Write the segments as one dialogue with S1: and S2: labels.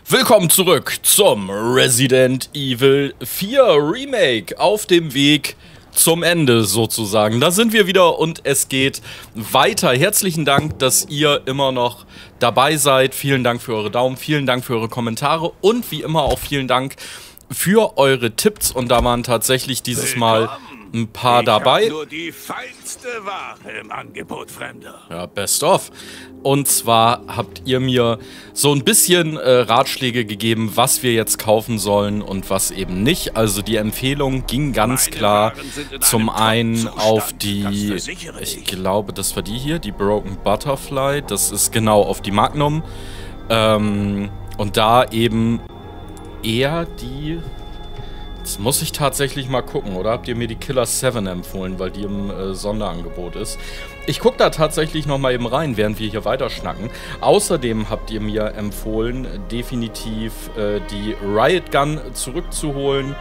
S1: Willkommen zurück zum Resident Evil 4 Remake auf dem Weg zum Ende sozusagen. Da sind wir wieder und es geht weiter. Herzlichen Dank, dass ihr immer noch dabei seid. Vielen Dank für eure Daumen, vielen Dank für eure Kommentare und wie immer auch vielen Dank für eure Tipps. Und da waren tatsächlich dieses Mal ein paar dabei.
S2: Ich hab nur die feinste Ware im Angebot, Fremder.
S1: Ja, best of. Und zwar habt ihr mir so ein bisschen Ratschläge gegeben, was wir jetzt kaufen sollen und was eben nicht. Also die Empfehlung ging ganz klar zum einen auf die, ich glaube, das war die hier, die Broken Butterfly. Das ist genau auf die Magnum. Und da eben eher die... Jetzt muss ich tatsächlich mal gucken, oder habt ihr mir die Killer 7 empfohlen, weil die im Sonderangebot ist? Ich gucke da tatsächlich noch mal eben rein, während wir hier weiter schnacken. Außerdem habt ihr mir empfohlen, definitiv die Riot Gun zurückzuholen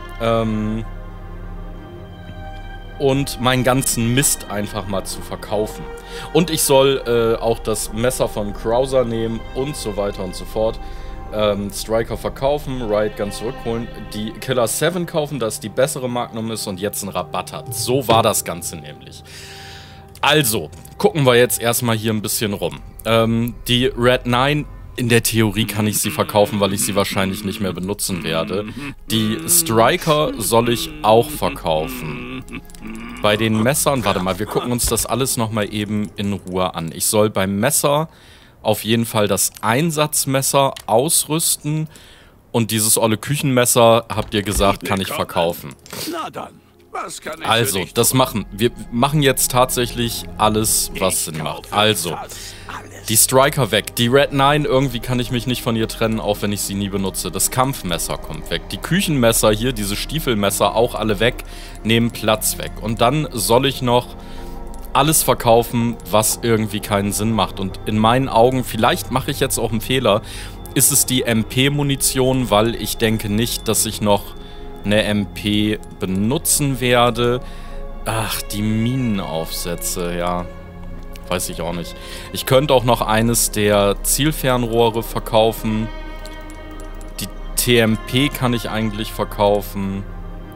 S1: und meinen ganzen Mist einfach mal zu verkaufen. Und ich soll auch das Messer von Krauser nehmen und so weiter und so fort. Striker verkaufen, Riot Gun zurückholen, die Killer 7 kaufen, dass die bessere Magnum ist und jetzt einen Rabatt hat. So war das Ganze nämlich. Also, gucken wir jetzt erstmal hier ein bisschen rum. Die Red 9, in der Theorie kann ich sie verkaufen, weil ich sie wahrscheinlich nicht mehr benutzen werde. Die Striker soll ich auch verkaufen. Bei den Messern, warte mal, wir gucken uns das alles nochmal eben in Ruhe an. Ich soll beim Messer auf jeden Fall das Einsatzmesser ausrüsten und dieses olle Küchenmesser, habt ihr gesagt, kann ich verkaufen.
S2: Na dann, was kann ich
S1: also,
S2: für dich
S1: das
S2: tun?
S1: machen. Wir machen jetzt tatsächlich alles, was Sinn macht. Also, die Striker weg. Die Red 9, irgendwie kann ich mich nicht von ihr trennen, auch wenn ich sie nie benutze. Das Kampfmesser kommt weg. Die Küchenmesser hier, diese Stiefelmesser, auch alle weg, nehmen Platz weg. Und dann soll ich noch alles verkaufen, was irgendwie keinen Sinn macht. Und in meinen Augen, vielleicht mache ich jetzt auch einen Fehler, ist es die MP-Munition, weil ich denke nicht, dass ich noch eine MP benutzen werde. Ach, die Minenaufsätze, ja. Weiß ich auch nicht. Ich könnte auch noch eines der Zielfernrohre verkaufen. Die TMP kann ich eigentlich verkaufen.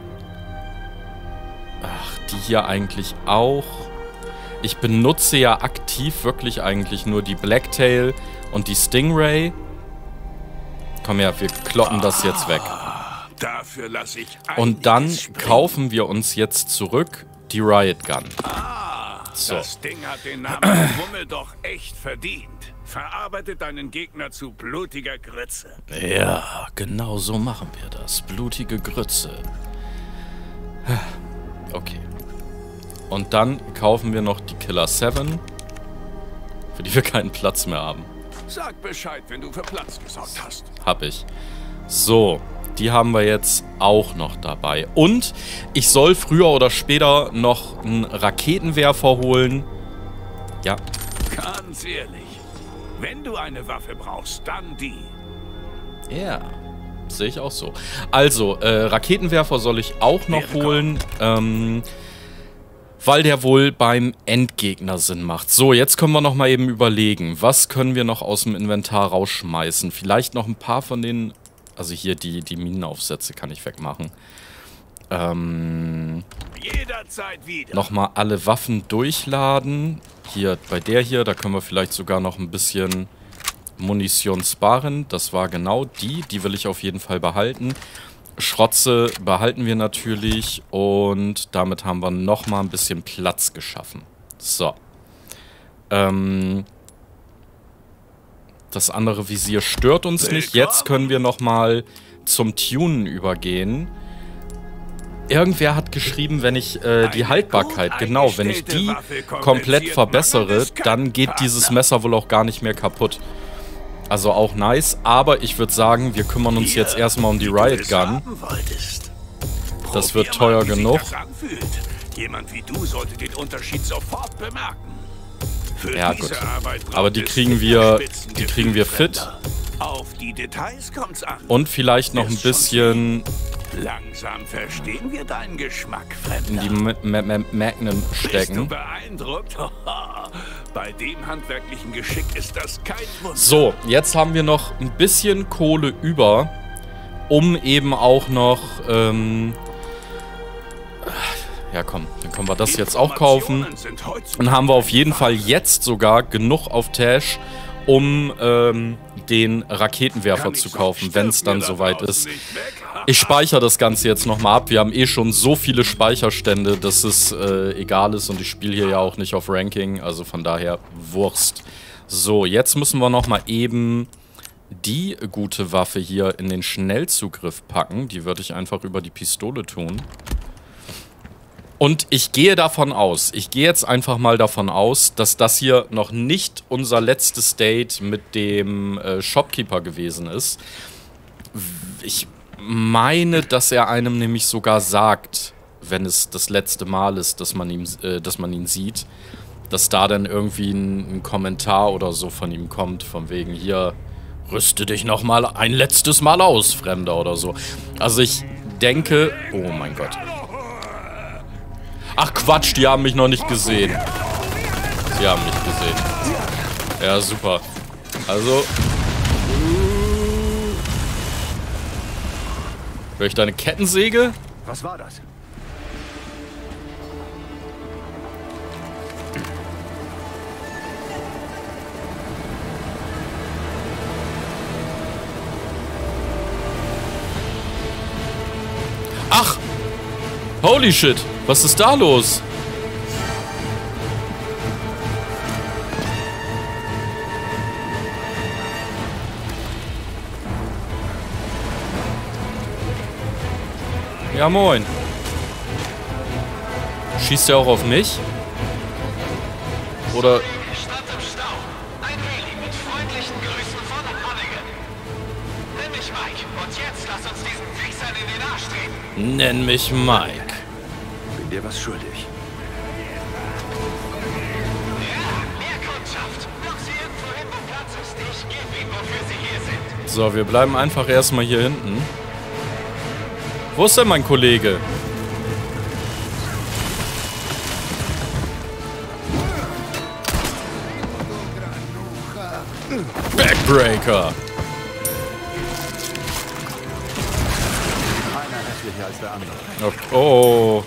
S1: Ach, die hier eigentlich auch. Ich benutze ja aktiv wirklich eigentlich nur die Blacktail und die Stingray. Komm her, wir kloppen das jetzt weg.
S2: Dafür lasse ich
S1: Und dann
S2: einiges springen.
S1: kaufen wir uns jetzt zurück die Riot Gun. So.
S2: Das Ding hat den Namen Wummel doch echt verdient. Verarbeitet deinen Gegner zu blutiger Grütze.
S1: Ja, genau so machen wir das. Blutige Grütze. Okay. Und dann kaufen wir noch die Killer 7, für die wir keinen Platz mehr haben.
S2: Sag Bescheid, wenn du für Platz gesorgt hast.
S1: Hab ich. So, die haben wir jetzt auch noch dabei. Und ich soll früher oder später noch einen Raketenwerfer holen. Ja.
S2: Ganz ehrlich, wenn du eine Waffe brauchst, dann die.
S1: Ja, sehe ich auch so. Also, Raketenwerfer soll ich auch noch holen, weil der wohl beim Endgegner Sinn macht. So, jetzt können wir noch mal eben überlegen, was können wir noch aus dem Inventar rausschmeißen? Vielleicht noch ein paar von den, also hier die Minenaufsätze kann ich wegmachen.
S2: Jederzeit wieder.
S1: Nochmal alle Waffen durchladen. Hier, bei der hier, da können wir vielleicht sogar noch ein bisschen Munition sparen. Das war genau die will ich auf jeden Fall behalten. Schrotze behalten wir natürlich und damit haben wir nochmal ein bisschen Platz geschaffen. So. Das andere Visier stört uns nicht. Jetzt können wir nochmal zum Tunen übergehen. Irgendwer hat geschrieben, wenn ich die Haltbarkeit, genau, wenn ich die komplett verbessere, dann geht dieses Messer wohl auch gar nicht mehr kaputt. Also auch nice, aber ich würde sagen, wir kümmern uns jetzt erstmal um die Riot Gun. Das wird teuer genug.
S2: Jemand wie du sollte den Unterschied sofort bemerken.
S1: Ja gut, aber die kriegen wir fit.
S2: Auf die Details kommt's an.
S1: Und vielleicht noch ein bisschen
S2: Langsam verstehen wir deinen Geschmack, Fremder.
S1: In die Magnum stecken.
S2: Bist du beeindruckt? Bei dem handwerklichen Geschick ist das kein Wunder.
S1: So, jetzt haben wir noch ein bisschen Kohle über, um eben auch noch, ja komm, dann können wir das jetzt auch kaufen. Dann haben wir auf jeden Fall jetzt sogar genug auf Tash, um den Raketenwerfer zu kaufen, wenn es dann soweit ist. Ich speichere das Ganze jetzt nochmal ab. Wir haben eh schon so viele Speicherstände, dass es egal ist und ich spiele hier ja auch nicht auf Ranking, also von daher Wurst. So, jetzt müssen wir nochmal eben die gute Waffe hier in den Schnellzugriff packen. Die würde ich einfach über die Pistole tun. Und ich gehe davon aus, ich gehe jetzt einfach mal davon aus, dass das hier noch nicht unser letztes Date mit dem Shopkeeper gewesen ist. Ich meine, dass er einem nämlich sogar sagt, wenn es das letzte Mal ist, dass man ihn sieht, dass da dann irgendwie ein Kommentar oder so von ihm kommt, von wegen hier, rüste dich nochmal ein letztes Mal aus, Fremder oder so. Also ich denke, oh mein Gott. Ach Quatsch, die haben mich noch nicht gesehen. Sie haben mich gesehen. Ja, super. Also. Hör ich deine Kettensäge?
S2: Was war das?
S1: Ach! Holy shit! Was ist da los? Ja, moin. Schießt er auch auf mich? Oder...
S3: Stadt im Stau. Ein Heli mit freundlichen Grüßen von Hannigan. Nenn mich Mike und jetzt lass uns diesen Wichsern in den Arsch treten.
S1: Nenn mich Mike.
S2: Bin dir was schuldig.
S3: Ja, mehr Kundschaft. Doch sie irgendwo hin, wo Platz ist. Ich gebe ihnen, wofür sie hier sind.
S1: So, wir bleiben einfach erstmal hier hinten. Wo ist denn mein Kollege? Backbreaker.
S2: Einer hässlicher als der andere.
S1: Okay. Oh.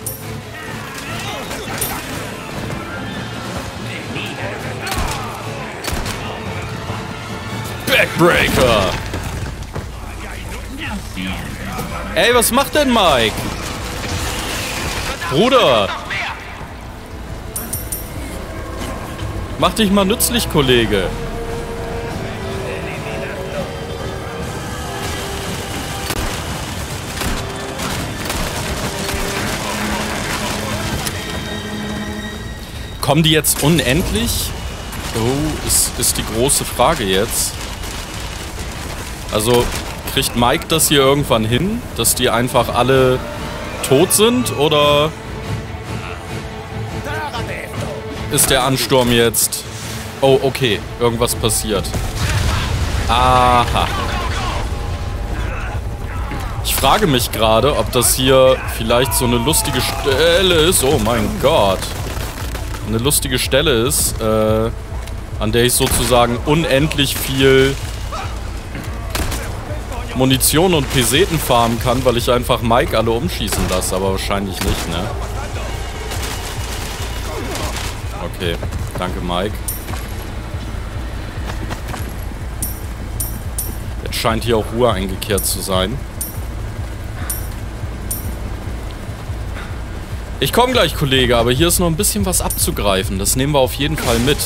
S1: Backbreaker. Ey, was macht denn Mike? Bruder. Mach dich mal nützlich, Kollege. Kommen die jetzt unendlich? Oh, ist die große Frage jetzt. Also, kriegt Mike das hier irgendwann hin, dass die einfach alle tot sind, oder ist der Ansturm jetzt... Oh, okay, irgendwas passiert. Aha. Ich frage mich gerade, ob das hier vielleicht so eine lustige Stelle ist. Oh mein Gott. Eine lustige Stelle ist, an der ich sozusagen unendlich viel Munition und Peseten farmen kann, weil ich einfach Mike alle umschießen lasse, aber wahrscheinlich nicht, ne? Okay, danke Mike. Jetzt scheint hier auch Ruhe eingekehrt zu sein. Ich komme gleich, Kollege, aber hier ist noch ein bisschen was abzugreifen. Das nehmen wir auf jeden Fall mit.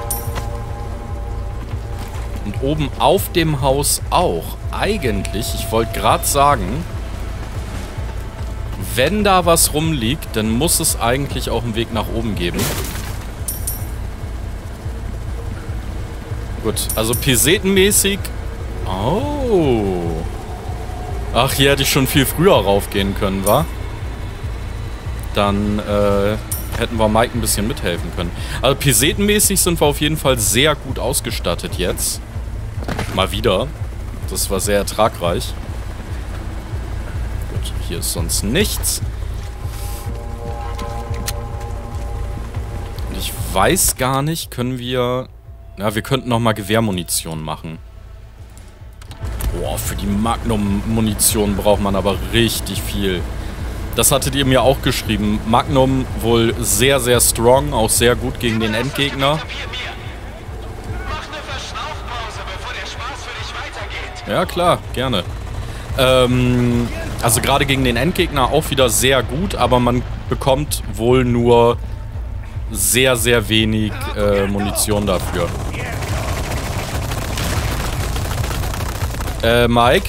S1: Und oben auf dem Haus auch. Eigentlich, ich wollte gerade sagen, wenn da was rumliegt, dann muss es eigentlich auch einen Weg nach oben geben. Gut, also pesetenmäßig... Oh. Ach, hier hätte ich schon viel früher raufgehen können, wa? Dann hätten wir Mike ein bisschen mithelfen können. Also pesetenmäßig sind wir auf jeden Fall sehr gut ausgestattet jetzt. Mal wieder. Das war sehr ertragreich. Gut. Gut, hier ist sonst nichts. Und ich weiß gar nicht, können wir... Ja, wir könnten nochmal Gewehrmunition machen. Boah, für die Magnum-Munition braucht man aber richtig viel. Das hattet ihr mir auch geschrieben. Magnum wohl sehr, sehr strong, auch sehr gut gegen den Endgegner. Ja, klar, gerne. Also gerade gegen den Endgegner auch wieder sehr gut, aber man bekommt wohl nur sehr, sehr wenig Munition dafür. Mike?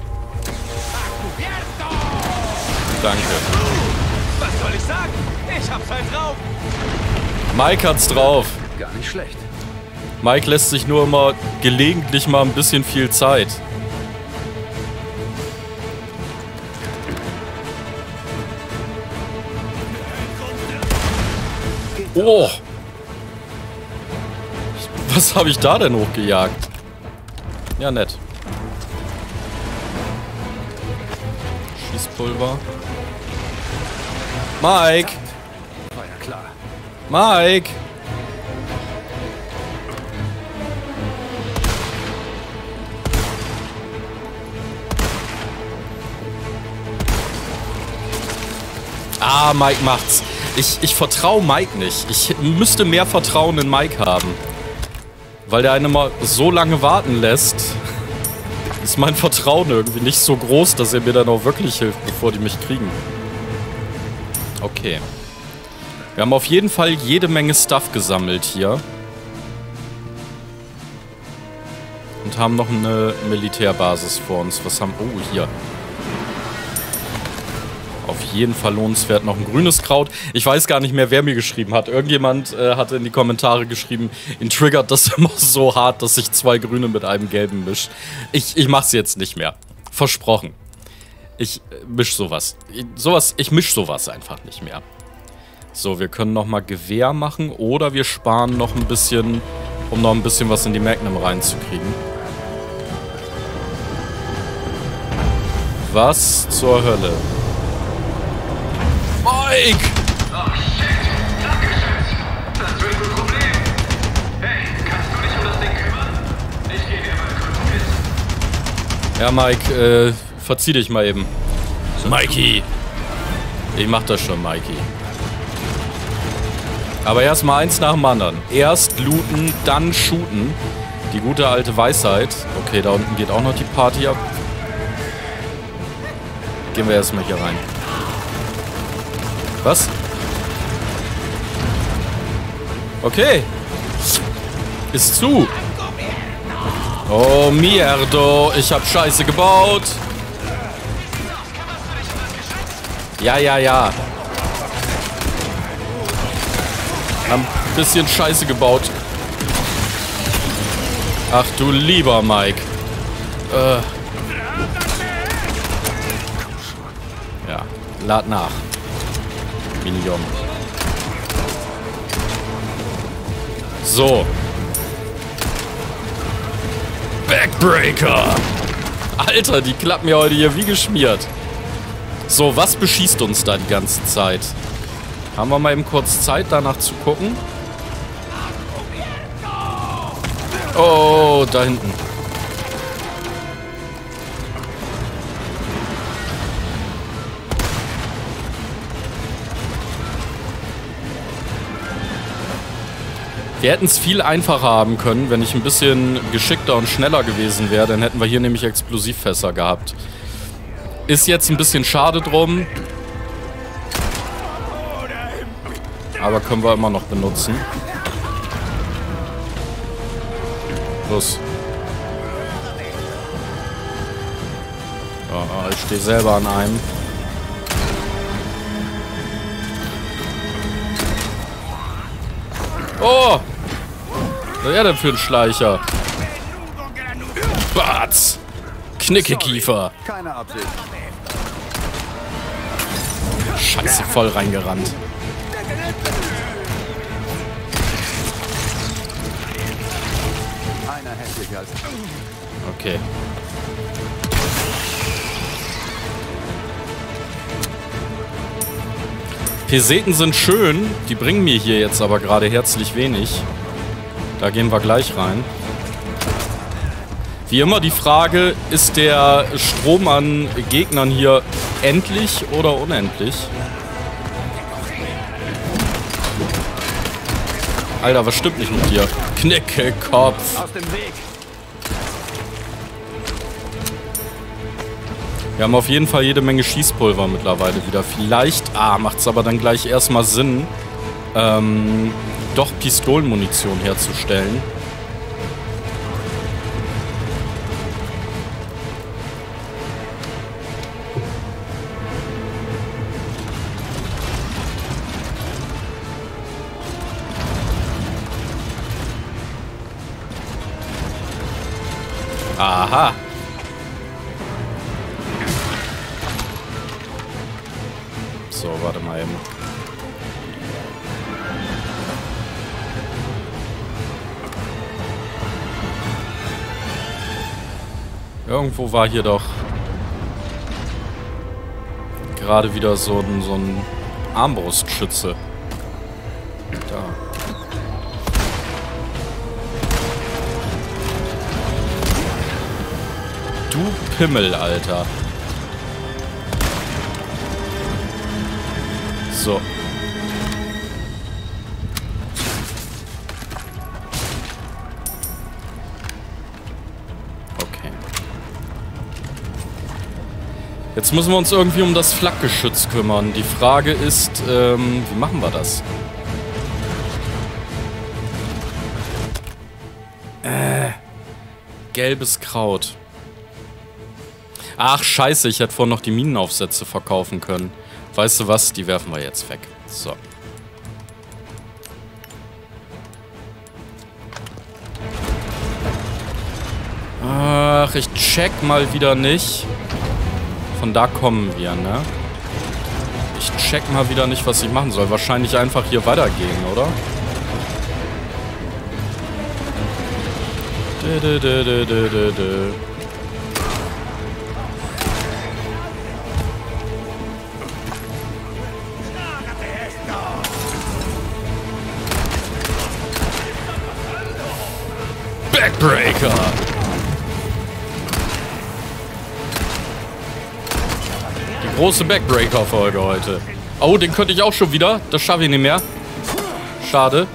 S1: Danke.
S3: Was soll ich sagen? Ich hab's halt drauf.
S1: Mike hat's drauf.
S4: Gar nicht schlecht.
S1: Mike lässt sich nur immer gelegentlich mal ein bisschen viel Zeit. Oh! Was habe ich da denn hochgejagt? Ja, nett. Schießpulver. Mike!
S4: War ja klar.
S1: Mike! Ah, Mike macht's. Ich vertraue Mike nicht. Ich müsste mehr Vertrauen in Mike haben. Weil der einen immer so lange warten lässt, ist mein Vertrauen irgendwie nicht so groß, dass er mir dann auch wirklich hilft, bevor die mich kriegen. Okay. Wir haben auf jeden Fall jede Menge Stuff gesammelt hier. Und haben noch eine Militärbasis vor uns. Was haben... Oh, hier. Auf jeden Fall lohnenswert noch ein grünes Kraut. Ich weiß gar nicht mehr, wer mir geschrieben hat. Irgendjemand hatte in die Kommentare geschrieben, ihn triggert das immer so hart, dass sich 2 Grüne mit einem Gelben mischt. Ich mach's jetzt nicht mehr. Versprochen. Ich misch sowas. Ich misch sowas einfach nicht mehr. So, wir können nochmal Gewehr machen oder wir sparen noch ein bisschen, um noch ein bisschen was in die Magnum reinzukriegen. Was zur Hölle? Mike!
S3: Oh shit! Dankeschön! Das wird ein Problem! Hey, kannst du dich um das Ding kümmern? Ich gehe dir mal kurz pissen.
S1: Ja, Mike, verzieh dich mal eben. Mikey! Ich mach das schon, Mikey. Aber erstmal eins nach dem anderen. Erst looten, dann shooten. Die gute alte Weisheit. Okay, da unten geht auch noch die Party ab. Gehen wir erstmal hier rein. Was? Okay. Ist zu. Oh, mierdo. Ich hab Scheiße gebaut. Ja, ja, ja. Haben ein bisschen Scheiße gebaut. Ach du lieber Mike. Ja, lad nach. Minion. So. Backbreaker. Alter, die klappen ja heute hier wie geschmiert. So, was beschießt uns da die ganze Zeit? Haben wir mal eben kurz Zeit, danach zu gucken? Oh, da hinten. Wir hätten es viel einfacher haben können, wenn ich ein bisschen geschickter und schneller gewesen wäre. Dann hätten wir hier nämlich Explosivfässer gehabt. Ist jetzt ein bisschen schade drum. Aber können wir immer noch benutzen. Los. Ja, ich stehe selber an einem. Oh! Was ist er denn für ein Schleicher? Batz! Knickekiefer!
S4: Keine Absicht.
S1: Scheiße, voll reingerannt.
S4: Einer hässlicher als...
S1: Okay. Peseten sind schön, die bringen mir hier jetzt aber gerade herzlich wenig. Da gehen wir gleich rein. Wie immer die Frage, ist der Strom an Gegnern hier endlich oder unendlich? Alter, was stimmt nicht mit dir? Knickekopf.
S4: Aus dem Weg.
S1: Wir haben auf jeden Fall jede Menge Schießpulver mittlerweile wieder. Vielleicht, macht es aber dann gleich erstmal Sinn, doch Pistolenmunition herzustellen. Aha. So, warte mal eben. Irgendwo war hier doch gerade wieder so ein Armbrustschütze. Da. Du Pimmel, Alter. So. Okay. Jetzt müssen wir uns irgendwie um das Flakgeschütz kümmern. Die Frage ist, wie machen wir das? Gelbes Kraut. Ach, scheiße, ich hätte vorhin noch die Minenaufsätze verkaufen können. Weißt du was? Die werfen wir jetzt weg. So. Ach, ich check mal wieder nicht. Von da kommen wir, ne? Ich check mal wieder nicht, was ich machen soll. Wahrscheinlich einfach hier weitergehen, oder? Backbreaker! Die große Backbreaker-Folge heute. Oh, den könnte ich auch schon wieder. Das schaffe ich nicht mehr. Schade.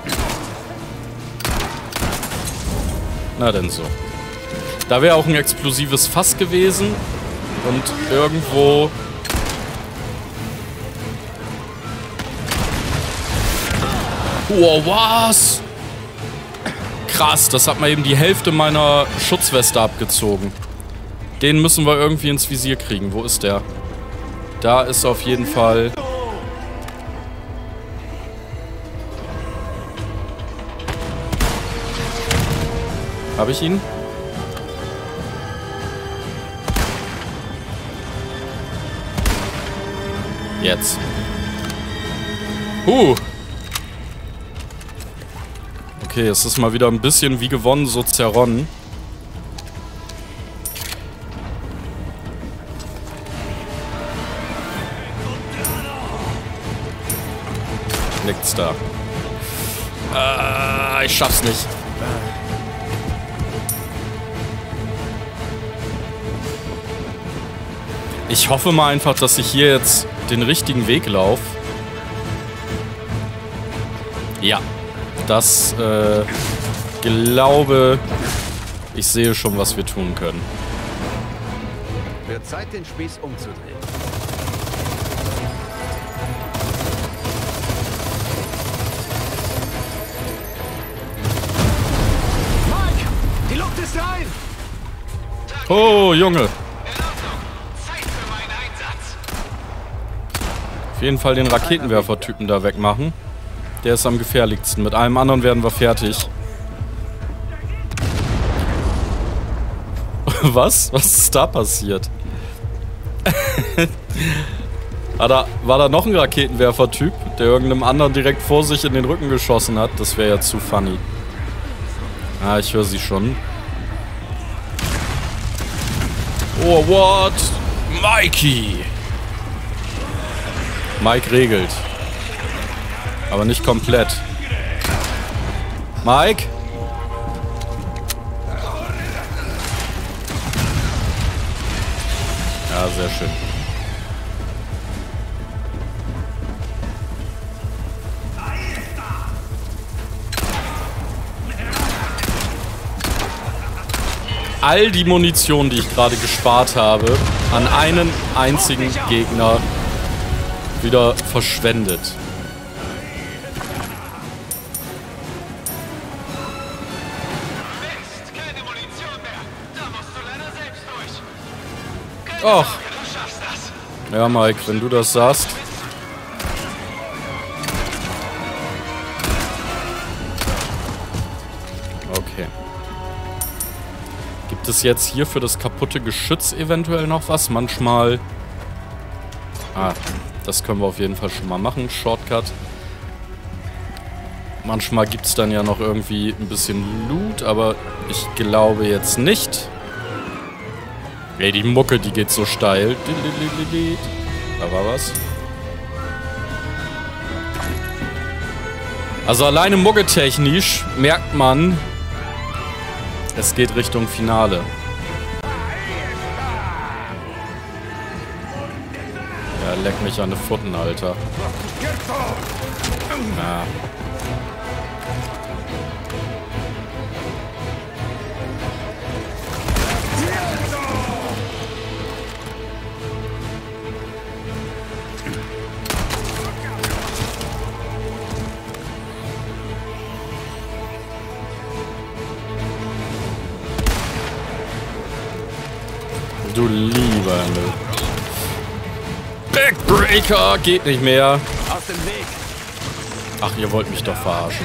S1: Na denn so. Da wäre auch ein explosives Fass gewesen. Und irgendwo... Wow, was? Krass, das hat mal eben die Hälfte meiner Schutzweste abgezogen. Den müssen wir irgendwie ins Visier kriegen. Wo ist der? Da ist auf jeden Fall... Habe ich ihn? Jetzt. Okay, es ist mal wieder ein bisschen wie gewonnen, so zerronnen. Liegt's da. Ich schaff's nicht. Ich hoffe mal einfach, dass ich hier jetzt den richtigen Weg laufe. Ja. Das, glaube... Ich sehe schon, was wir tun können.
S4: Wird Zeit, den Spieß umzudrehen. Mike! Die Luft ist rein!
S1: Oh, Junge!
S3: In Ordnung. Zeit für meinen Einsatz.
S1: Auf jeden Fall den Raketenwerfer-Typen da wegmachen. Der ist am gefährlichsten. Mit allem anderen werden wir fertig. Was? Was ist da passiert? War da noch ein Raketenwerfer-Typ, der irgendeinem anderen direkt vor sich in den Rücken geschossen hat? Das wäre ja zu funny. Ah, ich höre sie schon. Oh, what? Mikey! Mike regelt. Aber nicht komplett. Mike? Ja, sehr schön. All die Munition, die ich gerade gespart habe, an einen einzigen Gegner wieder verschwendet.
S3: Mist, keine Munition mehr. Da musst du leider selbst durch.
S1: Och.
S3: Du schaffst das.
S1: Ja, Mike, wenn du das sagst. Okay. Gibt es jetzt hier für das kaputte Geschütz eventuell noch was? Manchmal... Ah, das können wir auf jeden Fall schon mal machen. Shortcut. Manchmal gibt es dann ja noch irgendwie ein bisschen Loot, aber ich glaube jetzt nicht. Ey, die Mucke, die geht so steil. Da war was. Also alleine mucketechnisch merkt man, es geht Richtung Finale. Ja, leck mich an die Pfoten, Alter. Ja. Du lieber Himmel. Backbreaker geht nicht mehr.
S4: Aus dem Weg.
S1: Ach, ihr wollt mich doch verarschen.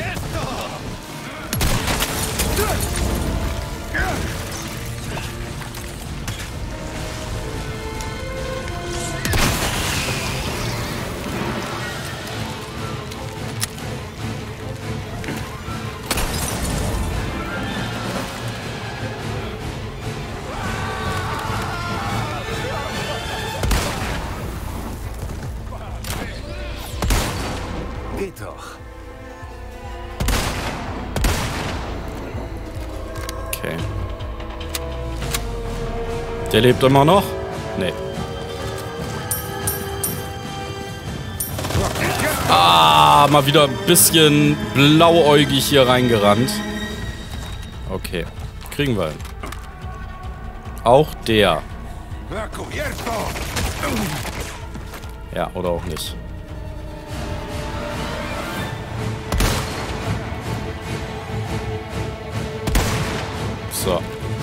S4: Geht doch.
S1: Okay. Der lebt immer noch? Nee. Ah, mal wieder ein bisschen blauäugig hier reingerannt. Okay. Kriegen wir hin. Auch der. Ja, oder auch nicht. So.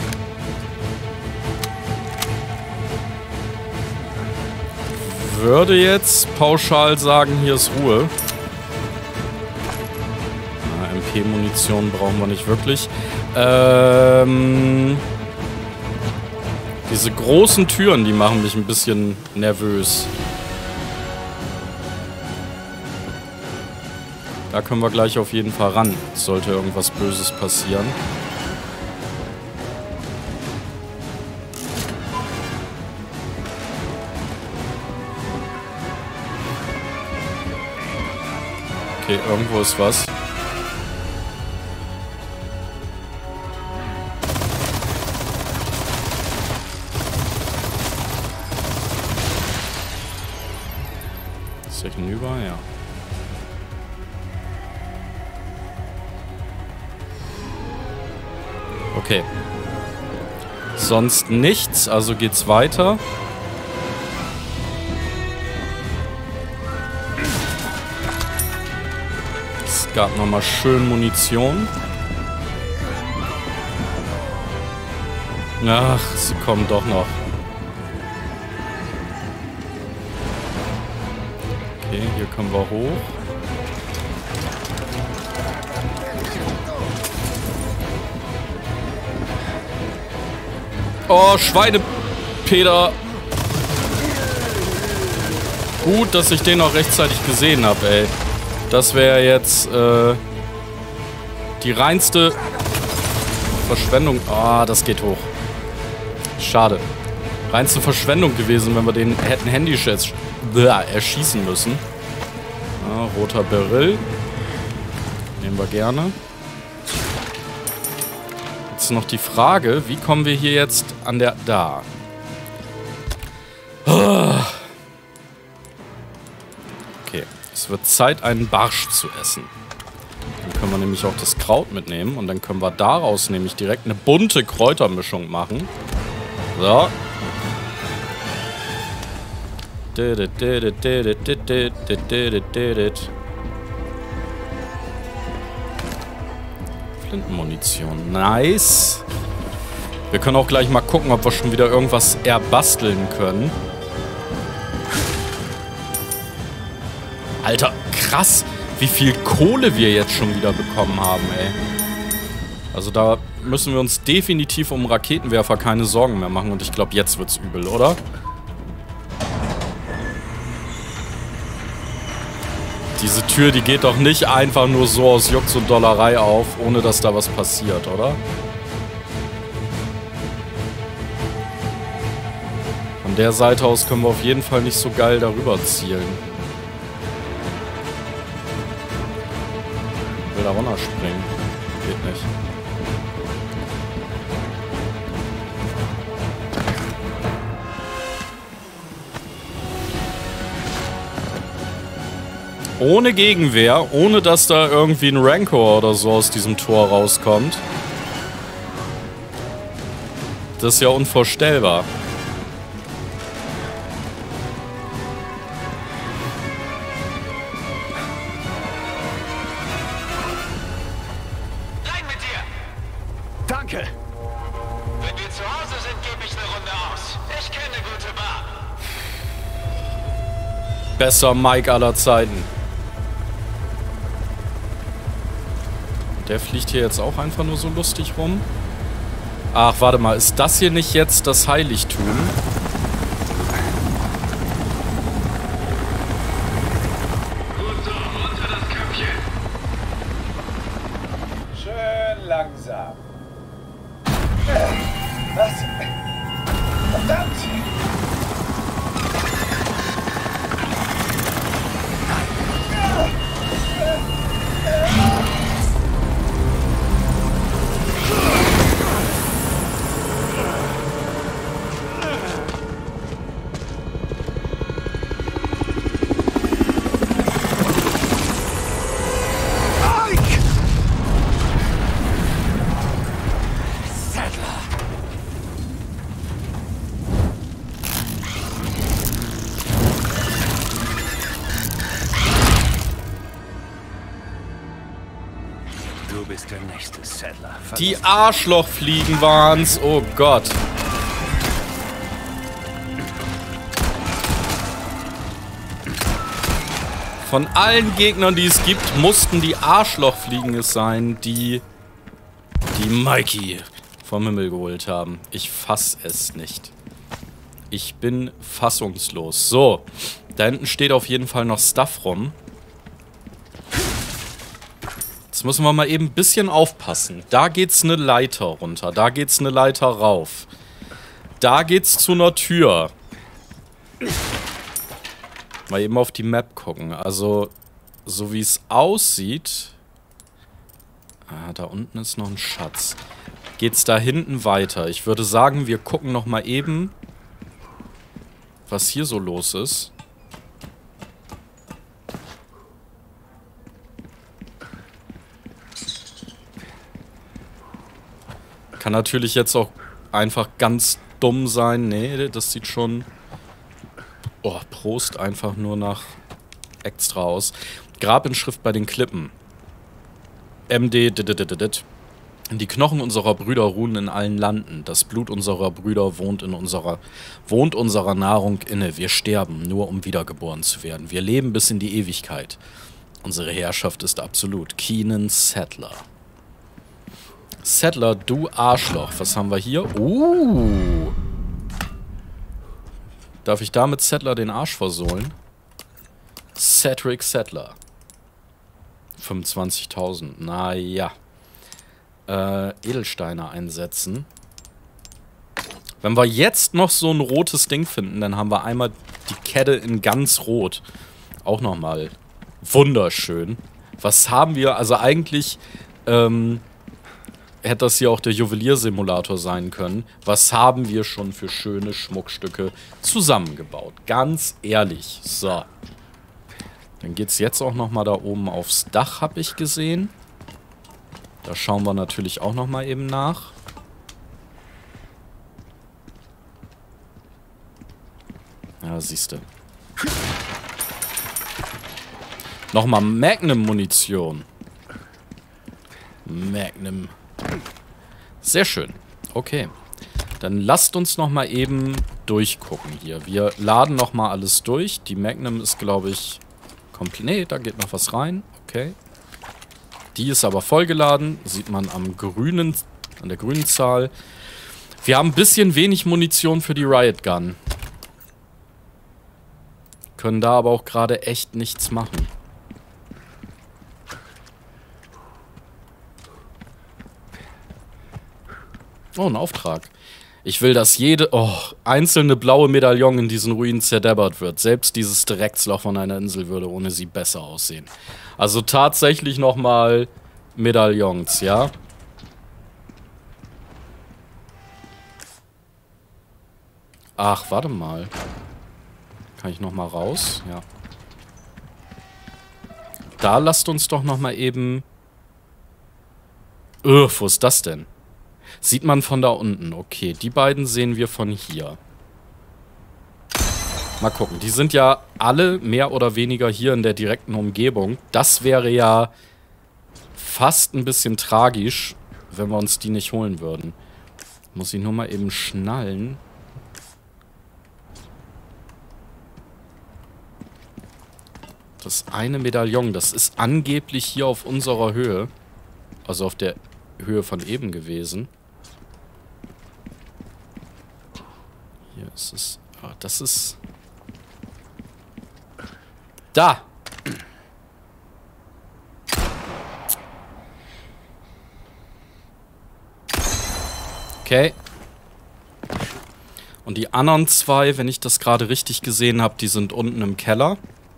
S1: Würde jetzt pauschal sagen, hier ist Ruhe. MP-Munition brauchen wir nicht wirklich. Diese großen Türen, die machen mich ein bisschen nervös. Da können wir gleich auf jeden Fall ran. Sollte irgendwas Böses passieren. Okay, irgendwo ist was. Ist hier hinüber? Ja. Okay. Sonst nichts, also geht's weiter. Es gab nochmal schön Munition. Ach, sie kommen doch noch. Okay, hier kommen wir hoch. Oh, Schweinepeter. Gut, dass ich den noch rechtzeitig gesehen habe, ey. Das wäre jetzt die reinste Verschwendung. Ah, das geht hoch. Schade. Reinste Verschwendung gewesen, wenn wir den hätten erschießen müssen. roter Beryl. Nehmen wir gerne. Jetzt noch die Frage, wie kommen wir hier jetzt an der... Da. Okay, es wird Zeit, einen Barsch zu essen. Dann können wir nämlich auch das Kraut mitnehmen und dann können wir daraus nämlich direkt eine bunte Kräutermischung machen. So. Flintenmunition. Nice. Wir können auch gleich mal gucken, ob wir schon wieder irgendwas erbasteln können. Alter, krass, wie viel Kohle wir jetzt schon wieder bekommen haben, ey. Also da müssen wir uns definitiv um Raketenwerfer keine Sorgen mehr machen. Und ich glaube, jetzt wird's übel, oder? Diese Tür, die geht doch nicht einfach nur so aus Jux und Dollerei auf, ohne dass da was passiert, oder? Von der Seite aus können wir auf jeden Fall nicht so geil darüber zielen. Ich will da runterspringen. Geht nicht. Ohne Gegenwehr, ohne dass da irgendwie ein Rancor oder so aus diesem Tor rauskommt. Das ist ja unvorstellbar.
S3: Rein mit dir!
S4: Danke.
S3: Wenn wir zu Hause sind, gebe ich eine Runde aus. Ich kenne eine gute Bar.
S1: Besser Mike aller Zeiten. Der fliegt hier jetzt auch einfach nur so lustig rum. Ach, warte mal. Ist das hier nicht jetzt das Heiligtum?
S3: Gut so, unter das Köpfchen.
S4: Schön langsam. Was? Verdammt!
S2: Du bist der nächste Saddler.
S1: Die Arschlochfliegen waren's. Oh Gott. Von allen Gegnern, die es gibt, mussten die Arschlochfliegen es sein, die Mikey vom Himmel geholt haben. Ich fass es nicht. Ich bin fassungslos. So, da hinten steht auf jeden Fall noch Stuff rum. Jetzt müssen wir mal eben ein bisschen aufpassen. Da geht's eine Leiter runter. Da geht's eine Leiter rauf. Da geht's zu einer Tür. Mal eben auf die Map gucken. Also, so wie es aussieht... Ah, da unten ist noch ein Schatz. Geht's da hinten weiter? Ich würde sagen, wir gucken noch mal eben, was hier so los ist. Kann natürlich jetzt auch einfach ganz dumm sein. Nee, das sieht schon... Oh, Prost einfach nur nach extra aus. Grabinschrift bei den Klippen. MD... Die Knochen unserer Brüder ruhen in allen Landen. Das Blut unserer Brüder wohnt unserer Nahrung inne. Wir sterben, nur um wiedergeboren zu werden. Wir leben bis in die Ewigkeit. Unsere Herrschaft ist absolut. Keenan Saddler. Saddler, du Arschloch. Was haben wir hier? Darf ich damit Saddler den Arsch versohlen? Cedric Saddler. 25.000. Naja. Edelsteine einsetzen. Wenn wir jetzt noch so ein rotes Ding finden, dann haben wir einmal die Kette in ganz rot. Auch nochmal Wunderschön. Was haben wir? Also eigentlich hätte das hier auch der Juweliersimulator sein können. Was haben wir schon für schöne Schmuckstücke zusammengebaut? Ganz ehrlich. So. Dann geht es jetzt auch nochmal da oben aufs Dach, habe ich gesehen. Da schauen wir natürlich auch nochmal eben nach. Ja, siehst du. Nochmal Magnum-Munition. Magnum. Sehr schön. Okay. Dann lasst uns nochmal eben durchgucken hier. Wir laden nochmal alles durch. Die Magnum ist, glaube ich, komplett... Nee, da geht noch was rein. Okay. Die ist aber vollgeladen. Sieht man an der grünen Zahl. Wir haben ein bisschen wenig Munition für die Riot Gun. Können da aber auch gerade echt nichts machen. Oh, ein Auftrag. Ich will, dass jede einzelne blaue Medaillon in diesen Ruinen zerdeppert wird. Selbst dieses Drecksloch von einer Insel würde ohne sie besser aussehen. Also tatsächlich nochmal Medaillons, ja? Ach, warte mal. Kann ich nochmal raus? Ja. Da lasst uns doch nochmal eben... wo ist das denn? Sieht man von da unten. Okay, die beiden sehen wir von hier. Mal gucken. Die sind ja alle mehr oder weniger hier in der direkten Umgebung. Das wäre ja fast ein bisschen tragisch, wenn wir uns die nicht holen würden. Muss ich nur mal eben schnallen. Das eine Medaillon, das ist angeblich hier auf unserer Höhe. Also auf der Höhe von eben gewesen. Hier ist es. Ah, das ist... Da! Okay. Und die anderen zwei, wenn ich das gerade richtig gesehen habe, die sind unten im Keller.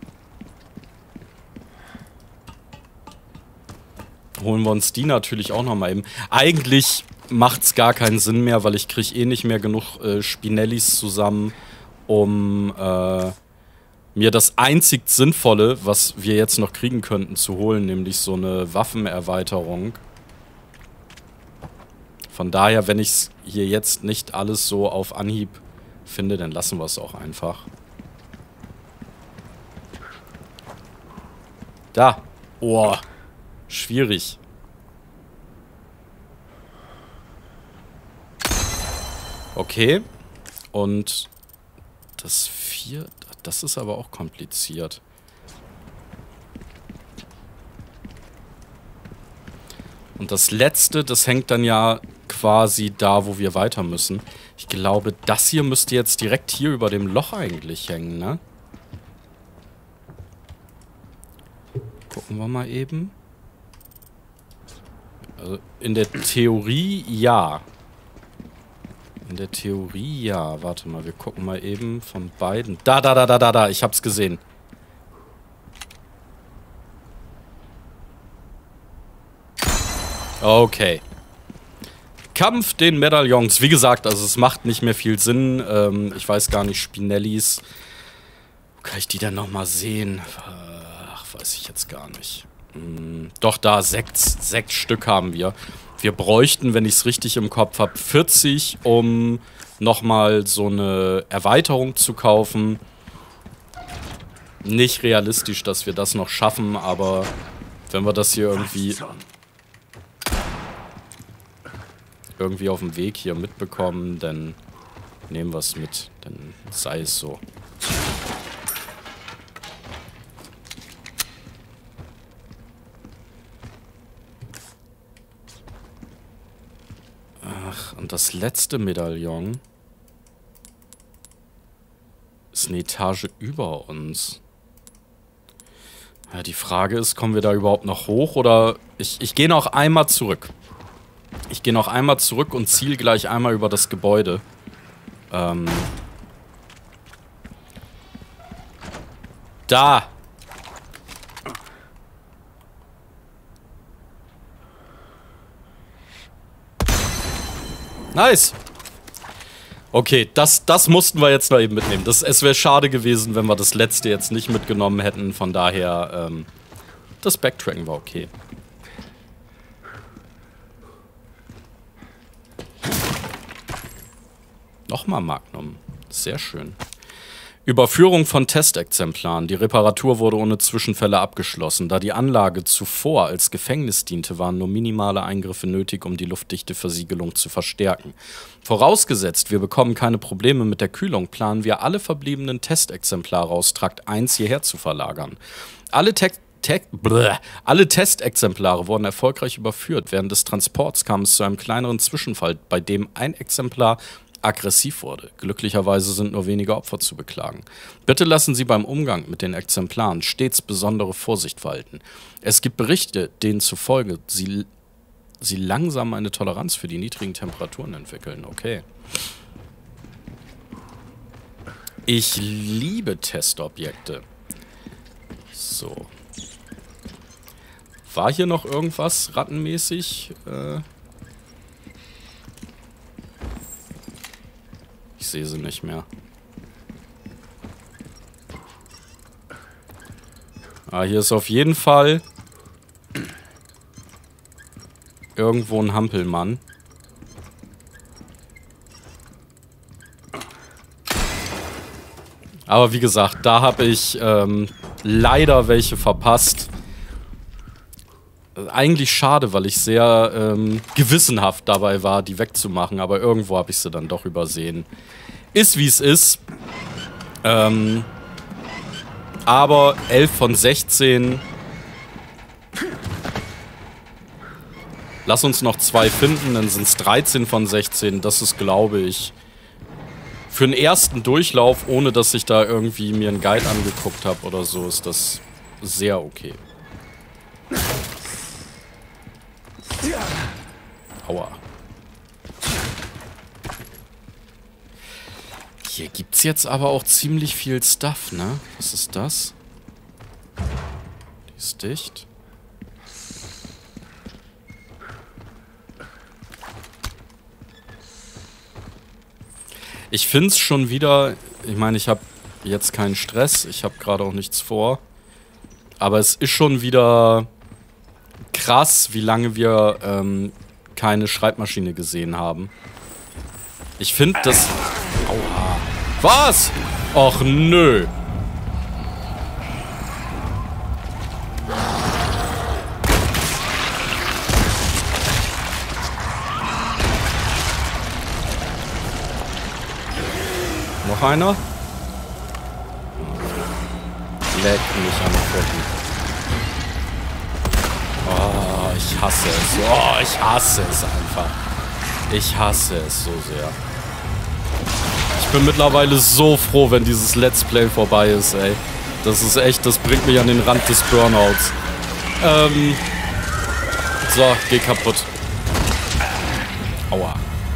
S1: Holen wir uns die natürlich auch nochmal eben. Eigentlich macht es gar keinen Sinn mehr, weil ich kriege eh nicht mehr genug Spinellis zusammen, um mir das einzig Sinnvolle, was wir jetzt noch kriegen könnten, zu holen, nämlich so eine Waffenerweiterung. Von daher, wenn ich es hier jetzt nicht alles so auf Anhieb finde, dann lassen wir es auch einfach. Da. Oh. Schwierig. Okay. Und das 4, das ist aber auch kompliziert. Und das letzte, das hängt dann ja quasi da, wo wir weiter müssen. Ich glaube, das hier müsste jetzt direkt hier über dem Loch eigentlich hängen, ne? Gucken wir mal eben. Also in der Theorie ja. In der Theorie ja. Warte mal, wir gucken mal eben von beiden. Da. Ich hab's gesehen. Okay. Kampf den Medaillons. Wie gesagt, also es macht nicht mehr viel Sinn. Ich weiß gar nicht, Spinellis. Wo kann ich die denn nochmal sehen? Ach, weiß ich jetzt gar nicht. Doch, da, 6 Stück haben wir. Wir bräuchten, wenn ich es richtig im Kopf habe, 40, um nochmal so eine Erweiterung zu kaufen. Nicht realistisch, dass wir das noch schaffen, aber wenn wir das hier irgendwie auf dem Weg hier mitbekommen, dann nehmen wir es mit. Dann sei es so. Ach, und das letzte Medaillon ist eine Etage über uns. Ja, die Frage ist, kommen wir da überhaupt noch hoch oder... Ich gehe noch einmal zurück. Ich gehe noch einmal zurück und ziele gleich einmal über das Gebäude. Da! Nice. Okay, das mussten wir jetzt noch eben mitnehmen. Es wäre schade gewesen, wenn wir das letzte jetzt nicht mitgenommen hätten. Von daher, das Backtracken war okay. Nochmal Magnum. Sehr schön. Überführung von Testexemplaren. Die Reparatur wurde ohne Zwischenfälle abgeschlossen. Da die Anlage zuvor als Gefängnis diente, waren nur minimale Eingriffe nötig, um die luftdichte Versiegelung zu verstärken. Vorausgesetzt, wir bekommen keine Probleme mit der Kühlung, planen wir alle verbliebenen Testexemplare aus Trakt 1 hierher zu verlagern. Alle Testexemplare wurden erfolgreich überführt. Während des Transports kam es zu einem kleineren Zwischenfall, bei dem ein Exemplar aggressiv wurde. Glücklicherweise sind nur wenige Opfer zu beklagen. Bitte lassen Sie beim Umgang mit den Exemplaren stets besondere Vorsicht walten. Es gibt Berichte, denen zufolge sie langsam eine Toleranz für die niedrigen Temperaturen entwickeln. Okay. Ich liebe Testobjekte. So. War hier noch irgendwas rattenmäßig? Ich sehe sie nicht mehr. Ah, hier ist auf jeden Fall irgendwo ein Hampelmann. Aber wie gesagt, da habe ich leider welche verpasst. Eigentlich schade, weil ich sehr gewissenhaft dabei war, die wegzumachen. Aber irgendwo habe ich sie dann doch übersehen. Ist wie es ist. Aber 11 von 16. Lass uns noch 2 finden, dann sind es 13 von 16. Das ist, glaube ich, für einen ersten Durchlauf, ohne dass ich da irgendwie mir einen Guide angeguckt habe oder so, ist das sehr okay. Aua. Hier gibt's jetzt aber auch ziemlich viel Stuff, ne? Was ist das? Die ist dicht. Ich find's schon wieder... Ich meine, ich habe jetzt keinen Stress. Ich habe gerade auch nichts vor. Aber es ist schon wieder krass, wie lange wir keine Schreibmaschine gesehen haben. Ich finde das... Aua. Was? Och, nö. Noch einer? Leck mich an den Pfoten. Oh, ich hasse es. Oh, ich hasse es einfach. Ich hasse es so sehr. Ich bin mittlerweile so froh, wenn dieses Let's Play vorbei ist, ey. Das ist echt, das bringt mich an den Rand des Burnouts. So, geh kaputt. Aua.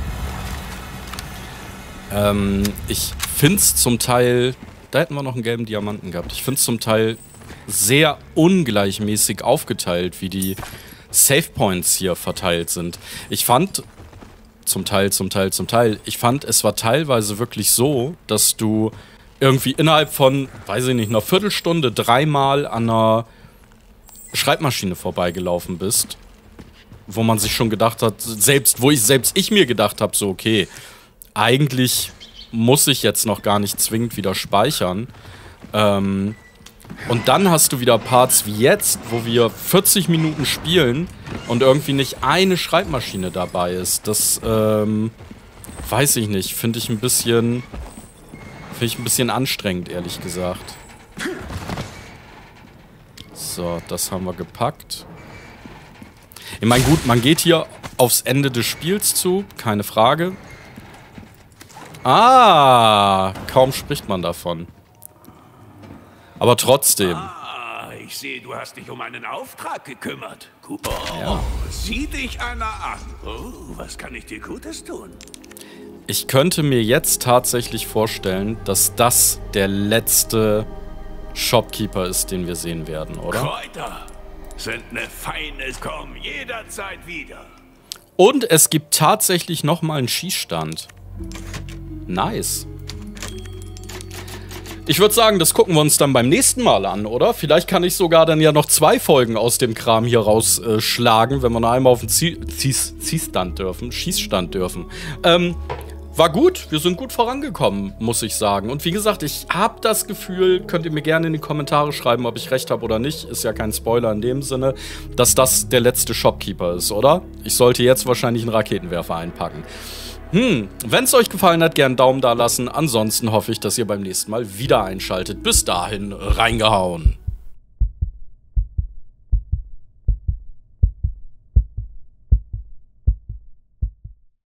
S1: Ich find's zum Teil... Da hätten wir noch einen gelben Diamanten gehabt. Ich find's zum Teil sehr ungleichmäßig aufgeteilt, wie die Save Points hier verteilt sind. Ich fand... Zum Teil. Ich fand, es war teilweise wirklich so, dass du irgendwie innerhalb von, weiß ich nicht, einer Viertelstunde 3-mal an einer Schreibmaschine vorbeigelaufen bist. Wo man sich schon gedacht hat, selbst ich mir gedacht habe, so okay, eigentlich muss ich jetzt noch gar nicht zwingend wieder speichern. Und dann hast du wieder Parts wie jetzt, wo wir 40 Minuten spielen und irgendwie nicht eine Schreibmaschine dabei ist. Das, weiß ich nicht. Finde ich ein bisschen anstrengend, ehrlich gesagt. So, das haben wir gepackt. Ich meine, gut, man geht hier aufs Ende des Spiels zu, keine Frage. Ah, kaum spricht man davon. Aber trotzdem.
S2: Ah, ich sehe, du hast dich um einen Auftrag gekümmert. Oh,
S1: ja.
S2: Sieh dich einer an. Oh, was kann ich dir Gutes tun?
S1: Ich könnte mir jetzt tatsächlich vorstellen, dass das der letzte Shopkeeper ist, den wir sehen werden, oder?
S2: Kräuter sind eine feine, kommen jederzeit wieder.
S1: Und es gibt tatsächlich nochmal einen Schießstand. Nice. Ich würde sagen, das gucken wir uns dann beim nächsten Mal an, oder? Vielleicht kann ich sogar dann ja noch 2 Folgen aus dem Kram hier rausschlagen, wenn wir noch einmal auf den Schießstand dürfen. War gut, wir sind gut vorangekommen, muss ich sagen. Und wie gesagt, ich habe das Gefühl, könnt ihr mir gerne in die Kommentare schreiben, ob ich recht habe oder nicht. Ist ja kein Spoiler in dem Sinne, dass das der letzte Shopkeeper ist, oder? Ich sollte jetzt wahrscheinlich einen Raketenwerfer einpacken. Wenn es euch gefallen hat, gerne einen Daumen da lassen. Ansonsten hoffe ich, dass ihr beim nächsten Mal wieder einschaltet. Bis dahin, reingehauen.